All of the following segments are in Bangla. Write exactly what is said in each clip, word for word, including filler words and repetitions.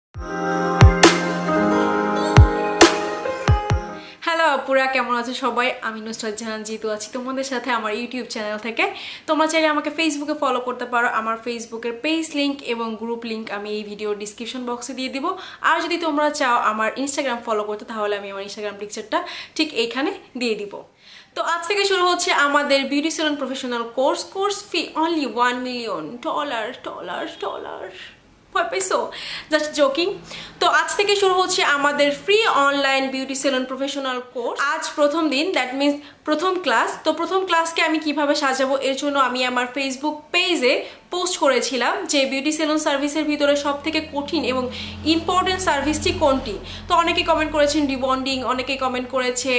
হ্যালো আপুরা, কেমন আছো সবাই? আমি নুসরাত জাহান জিতু আছি তোমাদের সাথে আমার ইউটিউব চ্যানেল থেকে। তোমরা চাইলে আমাকে ফেসবুকে ফলো করতে পারো। আমার ফেসবুকের পেজ লিঙ্ক এবং গ্রুপ লিঙ্ক আমি এই ভিডিওর ডিসক্রিপশন বক্সে দিয়ে দিব। আর যদি তোমরা চাও আমার ইনস্টাগ্রাম ফলো করতে, তাহলে আমি আমার ইনস্টাগ্রাম পিকচারটা ঠিক এইখানে দিয়ে দিব। তো আজ থেকে শুরু হচ্ছে আমাদের beauty salon professional course. Course fee only one million dollar dollar dollar পাইছো, জাস্ট জোকিং। তো আজ থেকে শুরু হচ্ছে আমাদের free online beauty salon professional course. আজ প্রথম দিন, দ্যাট মিনস প্রথম ক্লাস। তো প্রথম ক্লাসকে আমি কিভাবে সাজাবো এর জন্য আমি আমার ফেসবুক পেজে পোস্ট করেছিলাম যে বিউটি সেলুন সার্ভিসের ভিতরে সব থেকে কঠিন এবং ইম্পর্টেন্ট সার্ভিসটি কোনটি। তো অনেকে কমেন্ট করেছেন রিবন্ডিং, অনেকে কমেন্ট করেছে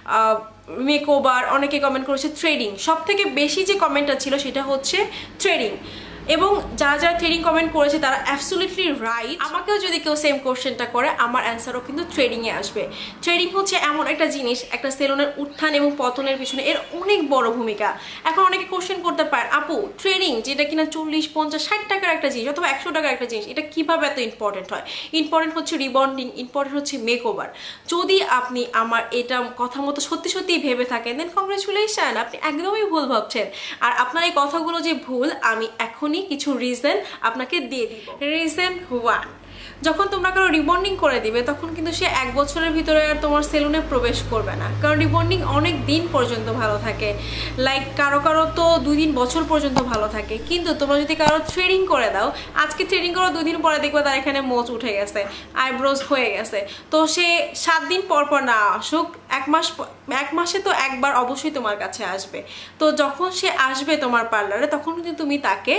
মেকওভার, অনেকে কমেন্ট করেছে থ্রেডিং। সব থেকে বেশি যে কমেন্টটা ছিল সেটা হচ্ছে থ্রেডিং। এবং যারা যারা থ্রেডিং কমেন্ট করেছে তারা অ্যাবসলিউটলি রাইট। আমাকেও যদি কেউ সেম কোশ্চেনটা করে, আমার অ্যান্সারও কিন্তু ট্রেডিংয়ে আসবে। ট্রেডিং হচ্ছে এমন একটা জিনিস, একটা সেলুনের উত্থান এবং পতনের পিছনে এর অনেক বড় ভূমিকা। এখন অনেকে কোশ্চেন করতে পারে, আপু ট্রেডিং যেটা কিনা চল্লিশ পঞ্চাশ ষাট টাকার একটা জিনিস অথবা একশো টাকার একটা জিনিস, এটা কীভাবে এত ইম্পর্টেন্ট হয়? ইম্পর্টেন্ট হচ্ছে রিবন্ডিং, ইম্পর্টেন্ট হচ্ছে মেকওভার। যদি আপনি আমার এটা কথা মতো সত্যি সত্যিই ভেবে থাকেন, দেন কংগ্রেচুলেশন, আপনি একদমই ভুল ভাবছেন। আর আপনার এই কথাগুলো যে ভুল, আমি এখনই কিছু রিজন আপনাকে দিয়ে দিব। রিজন ওয়ান, যখন তোমরা কারো রিবন্ডিং করে দিবে তখন কিন্তু সে এক বছরের ভিতরে আর তোমার সেলুনে প্রবেশ করবে না, কারণ রিবন্ডিং অনেক দিন পর্যন্ত ভালো থাকে। লাইক কারো কারো তো দুই দিন বছর পর্যন্ত ভালো থাকে। কিন্তু তোমরা যদি কারো থ্রেডিং করে দাও, আজকে থ্রেডিং করো, দুই দিন পরে দেখবে তার এখানে মোচ উঠে গেছে, আইব্রোজ হয়ে গেছে। তো সে সাত দিন পর পর না আসুক, এক মাস এক মাসে তো একবার অবশ্যই তোমার কাছে আসবে। তো যখন সে আসবে তোমার পার্লারে, তখন কিন্তু তুমি তাকে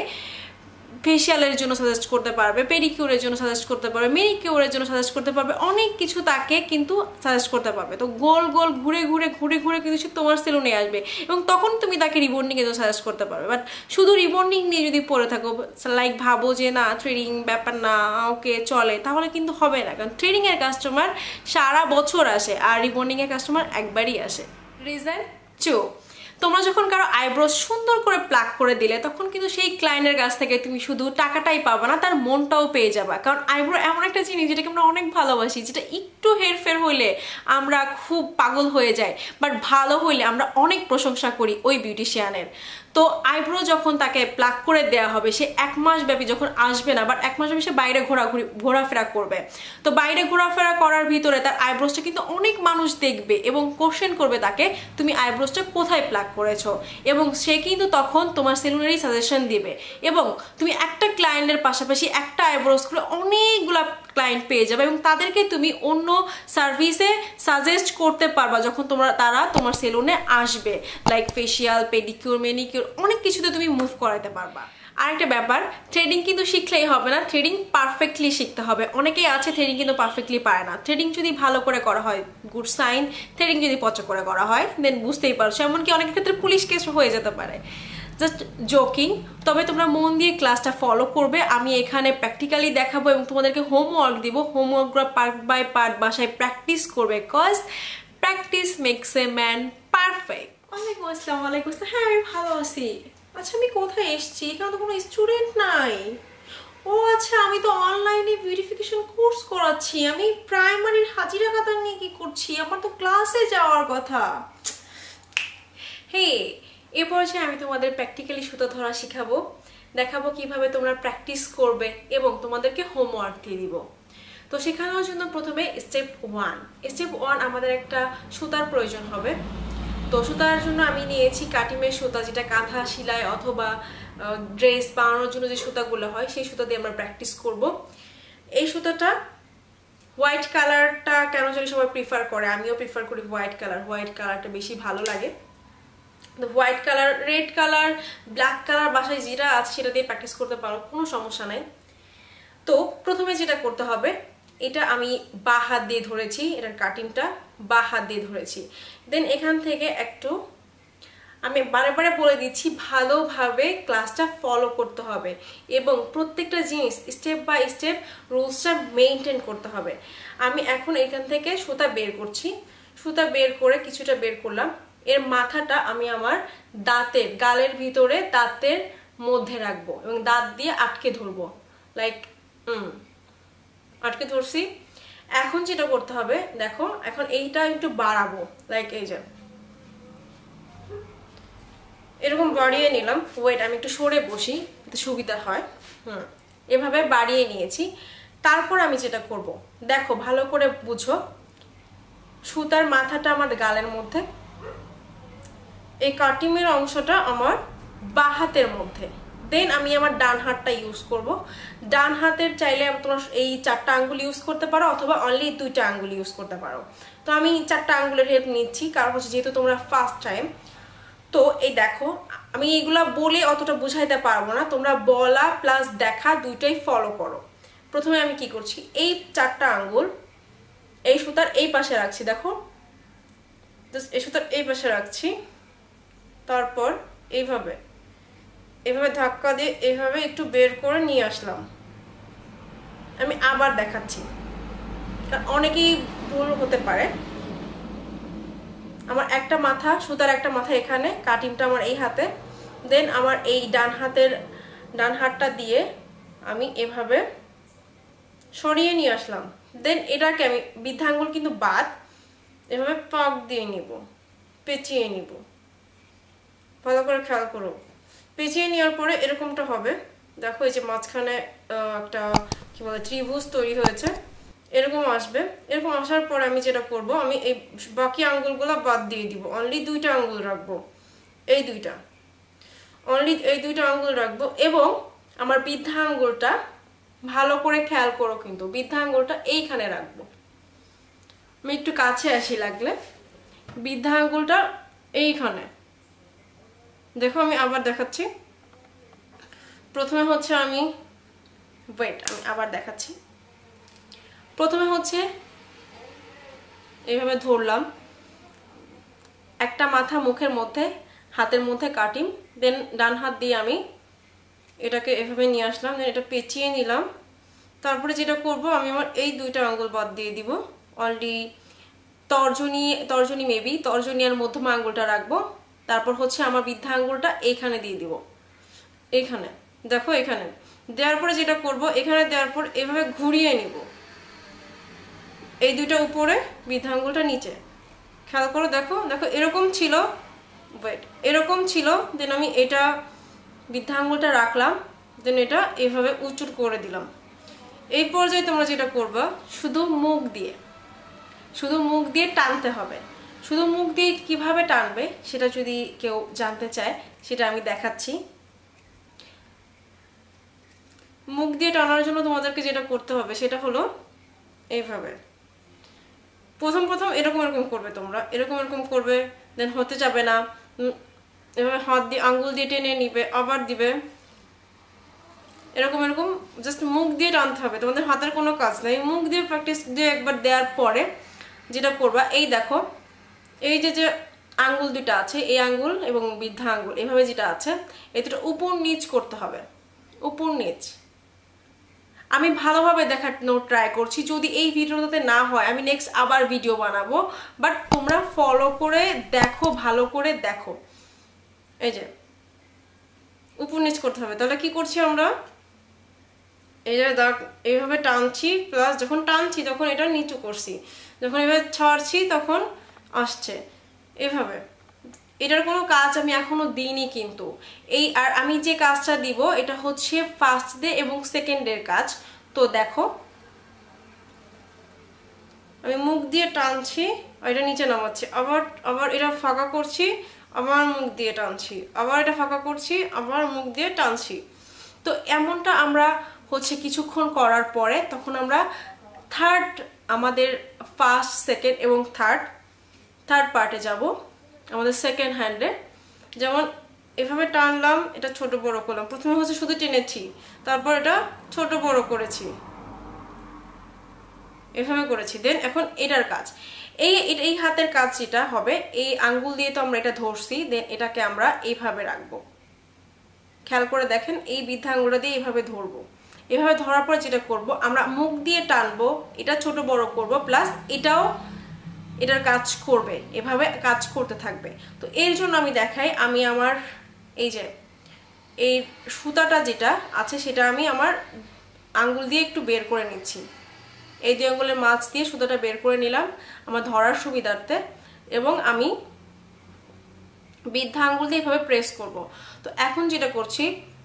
ফেশিয়ালের জন্য সাজেস্ট করতে পারবে, পেডিকিউরের জন্য সাজেস্ট করতে পারবে, মেনিকিউরের জন্য সাজেস্ট করতে পারবে, অনেক কিছু তাকে কিন্তু সাজেস্ট করতে পারবে। তো গোল গোল ঘুরে ঘুরে ঘুরে ঘুরে কিন্তু সে তোমার সেলুনে আসবে এবং তখন তুমি তাকে রিবন্ডিংয়ের জন্য সাজেস্ট করতে পারবে। বাট শুধু রিবন্ডিং নিয়ে যদি পড়ে থাকো, লাইক ভাবো যে না থ্রেডিং ব্যাপার না, ওকে চলে, তাহলে কিন্তু হবে না। কারণ থ্রেডিংয়ের কাস্টমার সারা বছর আসে আর রিবন্ডিংয়ের কাস্টমার একবারই আসে। রিজন টু, তোমরা যখন কারো আইব্রোজ সুন্দর করে প্লাক করে দিলে, তখন কিন্তু সেই ক্লায়েন্টের কাছ থেকে তুমি শুধু টাকাটাই পাবা না, তার মনটাও পেয়ে যাবা। কারণ আইব্রো এমন একটা জিনিস যেটাকে আমরা অনেক ভালোবাসি, যেটা একটু হেরফের হইলে আমরা খুব পাগল হয়ে যাই, বাট ভালো হইলে আমরা অনেক প্রশংসা করি ওই বিউটিশিয়ানের। তো আইব্রো যখন তাকে প্লাক করে দেওয়া হবে, সে এক মাস ব্যাপী যখন আসবে না, বাট এক মাস ব্যাপী সে বাইরে ঘোরাঘুরি ঘোরাফেরা করবে। তো বাইরে ঘোরাফেরা করার ভিতরে তার আইব্রোজটা কিন্তু অনেক মানুষ দেখবে এবং কোশ্চেন করবে তাকে, তুমি আইব্রোজটা কোথায় প্লাক করেছো, এবং সে কিন্তু তখন তোমার সেলুনেরই সাজেশন দিবে। এবং তুমি একটা ক্লায়েন্টের পাশাপাশি একটা আইব্রোজ করে অনেকগুলা ক্লায়েন্ট পেয়ে যাবে এবং তাদেরকে তুমি অন্য সার্ভিসে সাজেস্ট করতে পারবা যখন তোমরা তারা তোমার সেলুনে আসবে। লাইক ফেশিয়াল, পেডিকিউর, মেনিকিউর, অনেক কিছুতে তুমি মুভ করাতে পারবা। আরেকটা ব্যাপার, থ্রেডিং কিন্তু শিখলেই হবে না, থ্রেডিং পারফেক্টলি শিখতে হবে। অনেকেই আছে থ্রেডিং কিন্তু পারফেক্টলি পারে না। থ্রেডিং যদি ভালো করে করা হয় গুড সাইন, থ্রেডিং যদি পচা করে করা হয় দেন বুঝতেই পারছো, এমনকি অনেক ক্ষেত্রে পুলিশ কেস হয়ে যেতে পারে। Just joking. তবে তোমরা মন দিয়ে ক্লাসটা ফলো করবে, আমি এখানে প্র্যাকটিক্যালি দেখাবো এবং তোমাদেরকে হোমওয়ার্ক দিব। হোমওয়ার্কগুলো পার্ট বাই পার্ট বাসায় প্র্যাকটিস করবে, cause practice makes a man perfect. ওয়ালাইকুম আসসালাম। ওয়ালাইকুম আসসালাম। হ্যাঁ আমি ভালো আছি। আচ্ছা আমি কোথায় এসেছি? এখানে তো কোনো স্টুডেন্ট নাই। ও আচ্ছা, আমি তো অনলাইনে বিউটিফিকেশন কোর্স করাচ্ছি। আমি প্রাইমারির হাজিরা কাতার নিয়ে কি করছি? আমার তো ক্লাসে যাওয়ার কথা। হে, এ পর্যায়ে আমি তোমাদের প্র্যাকটিক্যালি সুতো ধরা শিখাবো, দেখাবো কিভাবে তোমরা প্র্যাকটিস করবে এবং তোমাদেরকে হোমওয়ার্ক দিয়ে দিব। তো শেখানোর জন্য প্রথমে স্টেপ ওয়ান স্টেপ ওয়ান আমাদের একটা সুতার প্রয়োজন হবে। তো সুতার জন্য আমি নিয়েছি কাটিমের সুতা, যেটা কাঁথা সেলাই অথবা ড্রেস বানানোর জন্য যে সুতাগুলো হয় সেই সুতা দিয়ে আমরা প্র্যাকটিস করব। এই সুতাটা হোয়াইট কালারটা কেন জানি সবাই প্রিফার করে, আমিও প্রিফার করি হোয়াইট কালার। হোয়াইট কালারটা বেশি ভালো লাগে। White colour, red colour, black colour বাসায় যেটা আছে সেটা দিয়ে প্র্যাকটিস করতে পারো, কোনো সমস্যা নাই। তো প্রথমে যেটা করতে হবে, এটা আমি বা হাত দিয়ে ধরেছি, এটার কাটিংটা বা হাত দিয়ে ধরেছি। দেন এখান থেকে একটু, আমি বারে বারে বলে দিচ্ছি, ভালোভাবে ক্লাসটা ফলো করতে হবে এবং প্রত্যেকটা জিনিস স্টেপ বাই স্টেপ রুলসটা মেনটেন করতে হবে। আমি এখন এখান থেকে সুতা বের করছি। সুতা বের করে কিছুটা বের করলাম। এর মাথাটা আমি আমার দাঁতের গালের ভিতরে দাঁতের মধ্যে রাখবো এবং দাঁত দিয়ে আটকে ধরবো, লাইক হুম আটকে ধরছি। এখন যেটা করতে হবে দেখো, এখন এইটা একটু বাড়াবো, লাইক এই যে এরকম বাড়িয়ে নিলাম। ওয়েট, আমি একটু সরে বসি, এতে সুবিধা হয়। হুম, এভাবে বাড়িয়ে নিয়েছি। তারপর আমি যেটা করব দেখো, ভালো করে বুঝো। সুতার মাথাটা আমার গালের মধ্যে, এই কাটিমের অংশটা আমার বাঁ হাতের মধ্যে। দেন আমি আমার ডান হাতটা ইউজ করব। ডান হাতের চাইলে তোমরা এই চারটা আঙ্গুল ইউজ করতে পারো, অথবা অনলি দুইটা আঙ্গুল ইউজ করতে পারো। তো আমি চারটা আঙ্গুলের হেল্প নিচ্ছি, কারণ হচ্ছে যেহেতু তোমরা ফার্স্ট টাইম। তো এই দেখো, আমি এইগুলা বলে অতটা বুঝাইতে পারবো না, তোমরা বলা প্লাস দেখা দুইটাই ফলো করো। প্রথমে আমি কি করছি, এই চারটা আঙ্গুল এই সুতার এই পাশে রাখছি, দেখো এই সুতার এই পাশে রাখছি। তারপর এইভাবে এইভাবে ধাক্কা দিয়ে এইভাবে একটু বের করে নিয়ে আসলাম। আমি আবার দেখাচ্ছি, কারণ অনেকেই ভুল হতে পারে। আমার একটা মাথা, সুতার একটা মাথা এখানে, কাটিংটা আমার এই হাতে। দেন আমার এই ডান হাতের ডান হাতটা দিয়ে আমি এভাবে সরিয়ে নিয়ে আসলাম। দেন এটাকে আমি বৃদ্ধাঙ্গুল কিন্তু বাদ, এভাবে পাক দিয়ে নিব, পেঁচিয়ে নিব। ভালো করে খেয়াল করো, পেঁচিয়ে নেওয়ার পরে এরকমটা হবে। দেখো এই যে মাঝখানে একটা কি বলে ত্রিভুজ তৈরি হয়েছে, এরকম আসবে। এরকম আসার পরে আমি যেটা করব, আমি এই বাকি আঙ্গুলগুলো বাদ দিয়ে দিব, অনলি দুইটা আঙ্গুল রাখবো, এই দুইটা, অনলি এই দুইটা আঙ্গুল রাখবো। এবং আমার বৃদ্ধা আঙ্গুলটা ভালো করে খেয়াল করো, কিন্তু বৃদ্ধা আঙ্গুলটা এইখানে রাখবো। আমি একটু কাছে আসি লাগলে, বৃদ্ধা আঙ্গুলটা এইখানে। দেখো আমি আবার দেখাচ্ছি। প্রথমে হচ্ছে আমি ওয়েট আমি আবার দেখাচ্ছি। প্রথমে হচ্ছে এইভাবে ধরলাম, একটা মাথা মুখের মধ্যে, হাতের মধ্যে কাটিং। দেন ডান হাত দিয়ে আমি এটাকে এভাবে নিয়ে আসলাম, দেন এটা পেঁচিয়ে নিলাম। তারপরে যেটা করব, আমি আমার এই দুইটা আঙ্গুল বাদ দিয়ে দিব। অলরেডি তর্জনী তর্জনী মেবি তর্জনী আর মধ্যমা আঙ্গুলটা রাখবো। তারপর হচ্ছে আমার বৃদ্ধা আঙ্গুলটা এইখানে দিয়ে দিব, এইখানে দেখো, এখানে দেওয়ার পরে যেটা করব, এখানে দেওয়ার পর এভাবে ঘুরিয়ে নিব, এই দুইটা উপরে, বৃদ্ধা আঙ্গুলটা নিচে। খেয়াল করো, দেখো দেখো এরকম ছিল, ওয়েট এরকম ছিল। দেন আমি এটা বৃদ্ধা আঙ্গুলটা রাখলাম, দেন এটা এভাবে উঁচু করে দিলাম। এই পর্যায়ে তোমরা যেটা করবা, শুধু মুখ দিয়ে শুধু মুখ দিয়ে টানতে হবে। শুধু মুখ দিয়ে কিভাবে টানবে সেটা যদি কেউ জানতে চায়, সেটা আমি দেখাচ্ছি। মুখ দিয়ে টানার জন্য তোমাদেরকে যেটা করতে হবে সেটা হলো এইভাবে। প্রথম প্রথম এরকম এরকম করবে, তোমরা এরকম এরকম করবে, দেন হতে যাবে না, এভাবে হাত দিয়ে আঙ্গুল দিয়ে টেনে নিবে, আবার দিবে, এরকম এরকম জাস্ট মুখ দিয়ে টানতে হবে। তোমাদের হাতের কোনো কাজ নাই, মুখ দিয়ে প্র্যাকটিস দিয়ে একবার দেওয়ার পরে যেটা করবা, এই দেখো এই যে যে আঙ্গুল দুটা আছে, এই আঙ্গুল এবং বৃদ্ধা আঙ্গুল এভাবে যেটা আছে, এই দুটো উপর নিচ করতে হবে, উপর নিচ। আমি ভালোভাবে দেখানোর ট্রাই করছি, যদি এই ভিডিওটাতে না হয় আমি নেক্সট আবার ভিডিও বানাবো, বাট তোমরা ফলো করে দেখো, ভালো করে দেখো। এই যে উপর নিচ করতে হবে। তাহলে কি করছি আমরা, এই যে দাগ এইভাবে টানছি, প্লাস যখন টানছি তখন এটা নিচু করছি, যখন এভাবে ছাড়ছি তখন আসছে এভাবে। এটার কোনো কাজ আমি এখনো দিইনি কিন্তু, এই আর আমি যে কাজটা দিব এটা হচ্ছে ফার্স্ট ডে এবং সেকেন্ড ডের কাজ। তো দেখো আমি মুখ দিয়ে টানছি, এটা নিচে নামাচ্ছি, আবার আবার এটা ফাঁকা করছি, আবার মুখ দিয়ে টানছি, আবার এটা ফাঁকা করছি, আবার মুখ দিয়ে টানছি। তো এমনটা আমরা হচ্ছে কিছুক্ষণ করার পরে তখন আমরা থার্ড, আমাদের ফার্স্ট সেকেন্ড এবং থার্ড থার্ড পার্টে যাব, আমাদের সেকেন্ড হ্যান্ডে। যেমন এভাবে টানলাম, এটা ছোট বড় করলাম, প্রথমে হচ্ছে শুধু টেনেছি, তারপর এটা ছোট বড় করেছি, এভাবে করেছি। দেন এখন এটার কাজ, এই এই হাতের কাজ যেটা হবে, এই আঙ্গুল দিয়ে তো আমরা এটা ধরছি, দেন এটাকে আমরা এইভাবে রাখবো। খেয়াল করে দেখেন, এই বৃদ্ধা আঙ্গুলটা দিয়ে এইভাবে ধরবো। এভাবে ধরার পর যেটা করব, আমরা মুখ দিয়ে টানবো, এটা ছোট বড় করব, প্লাস এটাও এটার কাজ করবে, এভাবে কাজ করতে থাকবে। তো এর জন্য আমি দেখাই, আমি আমার এই যে এই সুতাটা যেটা আছে সেটা আমি আমার আঙ্গুল দিয়ে একটু বের করে নিচ্ছি, এই দুই আঙ্গুলের মাছ দিয়ে সুতোটা বের করে নিলাম আমার ধরার সুবিধার্থে, এবং আমি বৃদ্ধা আঙ্গুল দিয়ে এইভাবে প্রেস করব। তো এখন যেটা করছি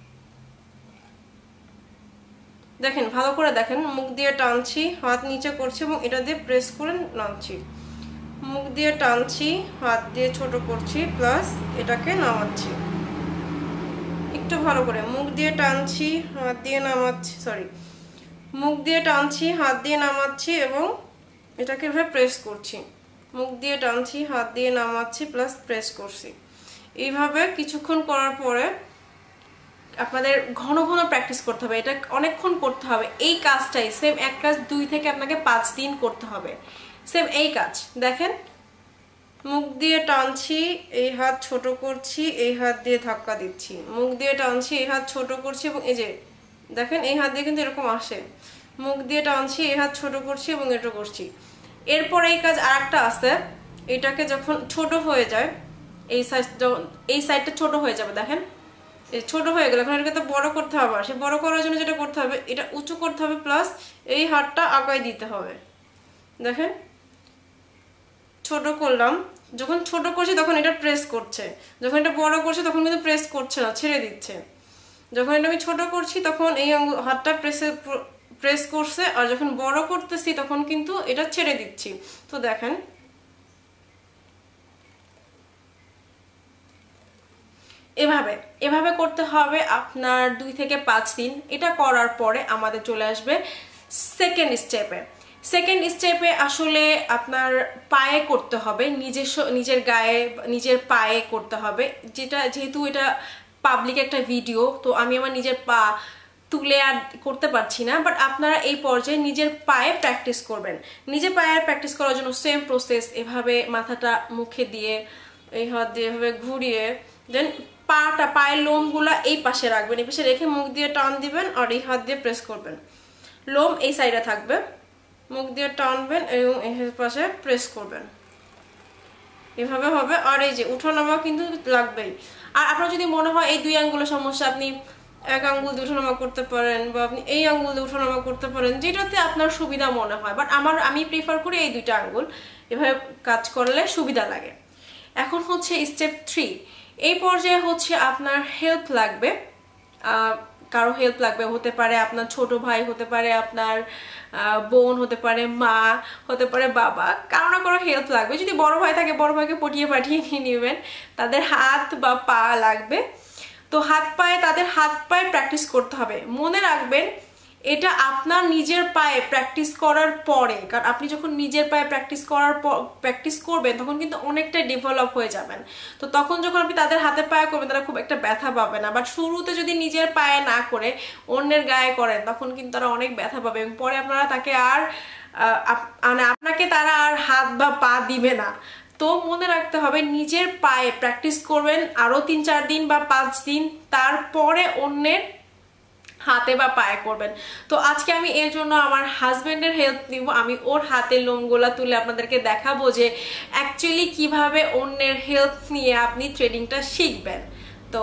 দেখেন, ভালো করে দেখেন, মুখ দিয়ে টানছি, হাত নিচে করছি এবং এটা দিয়ে প্রেস করে নামছি, মুখ দিয়ে টানছি, হাত দিয়ে ছোট করছি, প্লাস এটাকে নামাচ্ছি। একটু ভালো করে মুখ দিয়ে টানছি, হাত দিয়ে নামাচ্ছি, সরি মুখ দিয়ে টানছি, হাত দিয়ে নামাচ্ছি এবং এটাকে এভাবে প্রেস করছি, মুখ দিয়ে টানছি, হাত দিয়ে নামাচ্ছি, প্লাস প্রেস করছি। এইভাবে কিছুক্ষণ করার পরে আপনাদের ঘন ঘন প্র্যাকটিস করতে হবে, এটা অনেকক্ষণ করতে হবে। এই কাজটাই সেম এক কাজ দুই থেকে আপনাকে পাঁচ দিন করতে হবে, সেম এই কাজ। দেখেন, মুখ দিয়ে টানছি, এই হাত ছোট করছি, এই হাত দিয়ে ধাক্কা দিচ্ছি, মুখ দিয়ে টানছি, এই হাত ছোট করছি এবং এই যে দেখেন এই হাত দিয়ে কিন্তু এরকম আসে, মুখ দিয়ে টানছি, এই হাত ছোট করছি এবং এটা করছি। এরপর এই কাজ আর একটা আছে, এটাকে যখন ছোট হয়ে যায়, এই সাইড এই সাইডটা ছোট হয়ে যাবে, দেখেন ছোট হয়ে গেল, এখন এটাকে তো বড় করতে হবে। সে বড় করার জন্য যেটা করতে হবে, এটা উঁচু করতে হবে, প্লাস এই হাতটা আগায় দিতে হবে। দেখেন ছোট করলাম, যখন ছোট করছি তখন এটা প্রেস করছে, যখন এটা বড় করছে তখন কিন্তু প্রেস করছে না, ছেড়ে দিচ্ছে। যখন এটা আমি ছোট করছি তখন এই হাতটা প্রেসে প্রেস করছে, আর যখন বড় করতেছি তখন কিন্তু এটা ছেড়ে দিচ্ছি। তো দেখেন এভাবে এভাবে করতে হবে আপনার দুই থেকে পাঁচ দিন। এটা করার পরে আমাদের চলে আসবে সেকেন্ড স্টেপে। সেকেন্ড স্টেপে আসলে আপনার পায়ে করতে হবে, নিজস্ব নিজের গায়ে নিজের পায়ে করতে হবে, যেটা যেহেতু এটা পাবলিক একটা ভিডিও, তো আমি আমার নিজের পা তুলে আর করতে পারছি না, বাট আপনারা এই পর্যায়ে নিজের পায়ে প্র্যাকটিস করবেন। নিজের পায়ে প্র্যাকটিস করার জন্য সেম প্রসেস, এভাবে মাথাটা মুখে দিয়ে এই হাত দিয়ে এভাবে ঘুরিয়ে দেন পাটা পায়ের লোমগুলা এই পাশে রাখবেন, এই পাশে রেখে মুখ দিয়ে টান দিবেন আর এই হাত দিয়ে প্রেস করবেন। লোম এই সাইডে থাকবে, মুখ দিয়ে টানবেন এবং এই পাশে প্রেস করবেন, এভাবে হবে। আর এই যে উঠানামা কিন্তু লাগবেই। আর আপনার যদি মনে হয় এই দুই আঙ্গুলের সমস্যা, আপনি এক আঙ্গুল দিয়ে উঠানামা করতে পারেন বা আপনি এই আঙ্গুল দিয়ে উঠানামা করতে পারেন, যেটাতে আপনার সুবিধা মনে হয়। বাট আমার আমি প্রিফার করি এই দুইটা আঙ্গুল এভাবে কাজ করলে সুবিধা লাগে। এখন হচ্ছে স্টেপ থ্রি। এই পর্যায়ে হচ্ছে আপনার হেল্প লাগবে, কারো হেল্প লাগবে, হতে পারে আপনার ছোট ভাই, হতে পারে আপনার বোন, হতে পারে মা, হতে পারে বাবা, কারো না কারো হেল্প লাগবে। যদি বড় ভাই থাকে বড় ভাইকে পটিয়ে পাঠিয়ে নিয়ে নেবেন, তাদের হাত বা পা লাগবে। তো হাত পায়ে তাদের হাত পায়ে প্র্যাকটিস করতে হবে। মনে রাখবেন এটা আপনার নিজের পায়ে প্র্যাকটিস করার পরে, কারণ আপনি যখন নিজের পায়ে প্র্যাকটিস করার পর প্র্যাকটিস করবেন তখন কিন্তু অনেকটা ডেভেলপ হয়ে যাবেন। তো তখন যখন আপনি তাদের হাতে পায়ে করবেন তারা খুব একটা ব্যথা পাবে না। বাট শুরুতে যদি নিজের পায়ে না করে অন্যের গায়ে করেন তখন কিন্তু তারা অনেক ব্যথা পাবে এবং পরে আপনারা তাকে আর মানে আপনাকে তারা আর হাত বা পা দিবে না। তো মনে রাখতে হবে নিজের পায়ে প্র্যাকটিস করবেন আরো তিন চার দিন বা পাঁচ দিন, তারপরে অন্যের হাতে বা পায়ে করবেন। তো আজকে আমি এর জন্য আমার হাজবেন্ডের হেল্প নিব। আমি ওর হাতের লোমগুলা তুলে আপনাদেরকে দেখাবো যে অ্যাকচুয়ালি কিভাবে অন্যের হেল্প নিয়ে আপনি ট্রেডিংটা শিখবেন। তো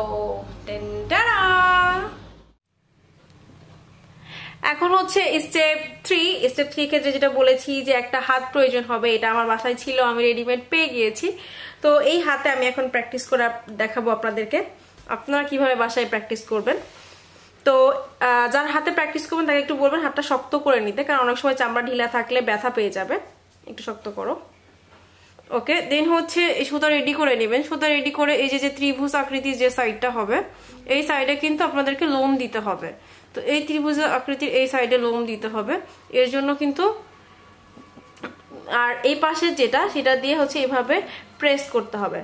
এখন হচ্ছে স্টেপ থ্রি। স্টেপ থ্রি ক্ষেত্রে যেটা বলেছি যে একটা হাত প্রয়োজন হবে, এটা আমার বাসায় ছিল, আমি রেডিমেড পেয়ে গিয়েছি। তো এই হাতে আমি এখন প্র্যাকটিস করে দেখাবো আপনাদেরকে আপনারা কিভাবে বাসায় প্র্যাকটিস করবেন। তো যার হাতে প্র্যাকটিস করবেন তাকে একটু বলবেন হাতটা শক্ত করে নিতে, কারণ অনেক সময় চামড়া ঢিলা থাকলে ব্যথা পেয়ে যাবে। একটু শক্ত করো, ওকে। দেন হচ্ছে এই সুতা রেডি করে নেবেন। সুতা রেডি করে এই যে যে ত্রিভুজ আকৃতির যে সাইডটা হবে এই সাইডে কিন্তু আপনাদেরকে লোম দিতে হবে। তো এই ত্রিভুজ আকৃতির এই সাইডে লোম দিতে হবে এর জন্য কিন্তু, আর এই পাশে যেটা সেটা দিয়ে হচ্ছে এইভাবে প্রেস করতে হবে।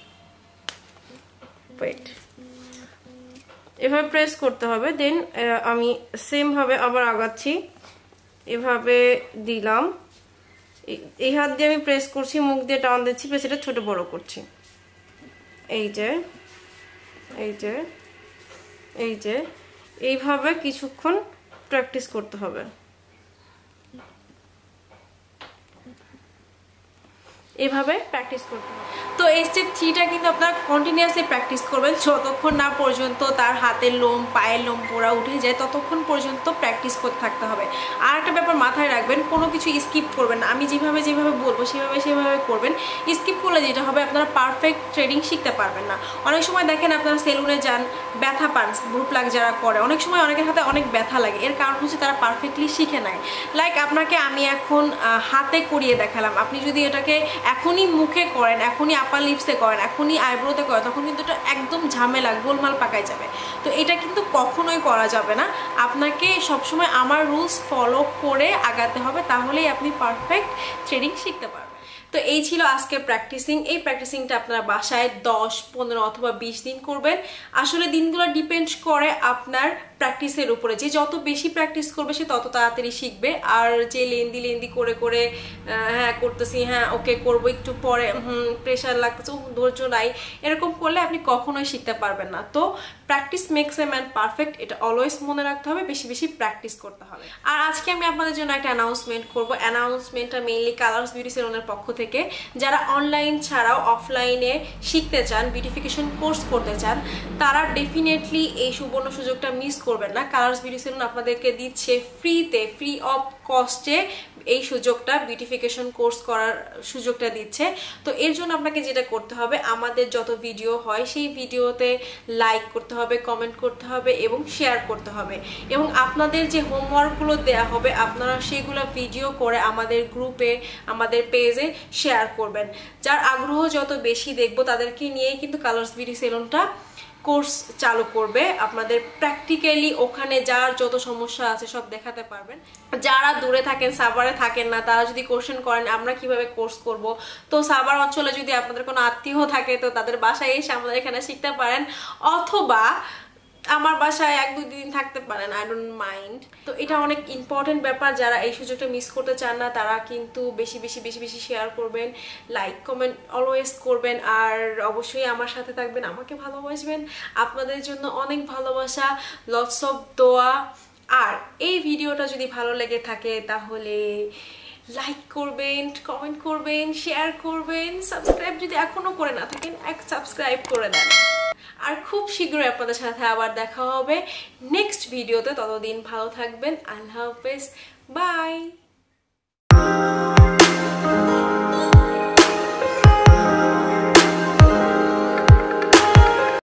ওয়েট, এভাবে প্রেস করতে হবে। দেন আমি সেম ভাবে আবার আগাচ্ছি, এভাবে দিলাম, এই হাত দিয়ে আমি প্রেস করছি, মুখ দিয়ে টান দিচ্ছি, প্রেস এটা ছোট বড় করছি। এই যে এই যে এই যে এইভাবে কিছুক্ষণ প্র্যাকটিস করতে হবে। এভাবে প্র্যাকটিস করতে হবে। তো এই স্টেপ থ্রিটা কিন্তু আপনারা কন্টিনিউয়াসলি প্র্যাকটিস করবেন যতক্ষণ না পর্যন্ত তার হাতের লোম পায়ের লোম পোড়া উঠে যায় ততক্ষণ পর্যন্ত প্র্যাকটিস করতে থাকতে হবে। আর একটা ব্যাপার মাথায় রাখবেন, কোনো কিছু স্কিপ করবেন না। আমি যেভাবে যেভাবে বলবো সেভাবে সেভাবে করবেন। স্কিপ করলে যেটা হবে আপনারা পারফেক্ট থ্রেডিং শিখতে পারবেন না। অনেক সময় দেখেন আপনারা সেলুনে যান, ব্যথা পান, গ্রুপ লাগ যারা করে, অনেক সময় অনেকের হাতে অনেক ব্যথা লাগে। এর কারণ হচ্ছে তারা পারফেক্টলি শিখে নেয়। লাইক আপনাকে আমি এখন হাতে করিয়ে দেখালাম, আপনি যদি এটাকে এখনই মুখে করেন, এখনই আপার লিপসে করেন, এখনই আইব্রোতে করেন, তখন কিন্তু এটা একদম ঝামেলা গোলমাল পাকায় যাবে। তো এটা কিন্তু কখনোই করা যাবে না। আপনাকে সবসময় আমার রুলস ফলো করে আগাতে হবে, তাহলেই আপনি পারফেক্ট থ্রেডিং শিখতে পারবেন। তো এই ছিল আজকের প্র্যাকটিসিং। এই প্র্যাকটিসিংটা আপনারা বাসায় দশ পনেরো অথবা বিশ দিন করবেন। আসলে দিনগুলো ডিপেন্ড করে আপনার প্র্যাকটিসের উপরে, যে যত বেশি প্র্যাকটিস করবে সে তত তাড়াতাড়ি শিখবে। আর যে লেন্দি লেন্দি করে করে হ্যাঁ করতেছি, হ্যাঁ ওকে করবো, একটু পরে হুম প্রেশার লাগতেছে, ধৈর্য নাই, এরকম করলে আপনি কখনোই শিখতে পারবেন না। তো practice makes a man perfect, এটা অলওয়েজ মনে রাখতে হবে, বেশি বেশি প্র্যাকটিস করতে হবে। আর আজকে আমি আপনাদের জন্য একটা অ্যানাউন্সমেন্ট করবো। অ্যানাউন্সমেন্টটা মেইনলি কালার্স বিউটি সেলুনের পক্ষ থেকে। যারা অনলাইন ছাড়াও অফলাইনে শিখতে চান, বিউটিফিকেশন কোর্স করতে চান, তারা ডেফিনেটলি এই সুবর্ণ সুযোগটা মিস করবেন না। কালার্স বিউটি সেলুন আপনাদেরকে দিচ্ছে ফ্রিতে, ফ্রি অফ কস্টে এই সুযোগটা, বিউটিফিকেশন কোর্স করার সুযোগটা দিচ্ছে। তো এর জন্য আপনাকে যেটা করতে হবে, আমাদের যত ভিডিও হয় সেই ভিডিওতে লাইক করতে হবে, কমেন্ট করতে হবে এবং শেয়ার করতে হবে। এবং আপনাদের যে হোমওয়ার্কগুলো দেওয়া হবে আপনারা সেগুলো ভিডিও করে আমাদের গ্রুপে, আমাদের পেজে শেয়ার করবেন। যার আগ্রহ যত বেশি দেখবো তাদেরকে নিয়েই কিন্তু কালার্স বিউটি সেলুনটা কোর্স চালু করবে। আপনাদের প্র্যাকটিক্যালি ওখানে যার যত সমস্যা আছে সব দেখাতে পারবেন। যারা দূরে থাকেন, সাভারে থাকেন না, তারা যদি কোশ্চেন করেন আমরা কিভাবে কোর্স করব, তো সাভার অঞ্চলে যদি আপনাদের কোনো আত্মীয় থাকে তো তাদের বাসায় এসে আমাদের এখানে শিখতে পারেন, অথবা আমার বাসায় এক দুই দিন থাকতে পারেন, আই ডোন্ট মাইন্ড। তো এটা অনেক ইম্পর্টেন্ট ব্যাপার। যারা এই সুযোগটা মিস করতে চান না তারা কিন্তু বেশি বেশি বেশি বেশি শেয়ার করবেন, লাইক কমেন্ট অলওয়েজ করবেন, আর অবশ্যই আমার সাথে থাকবেন, আমাকে ভালোবাসবেন। আপনাদের জন্য অনেক ভালোবাসা, লটস অফ দোয়া। আর এই ভিডিওটা যদি ভালো লেগে থাকে তাহলে লাইক করবেন, কমেন্ট করবেন, শেয়ার করবেন, সাবস্ক্রাইব যদি এখনো করে না থাকেন এক সাবস্ক্রাইব করে দেন। আর খুব শীঘ্রই আপনাদের সাথে আবার দেখা হবে নেক্সট ভিডিওতে। ততদিন ভালো থাকবেন। আল্লাহ হাফেজ, বাই।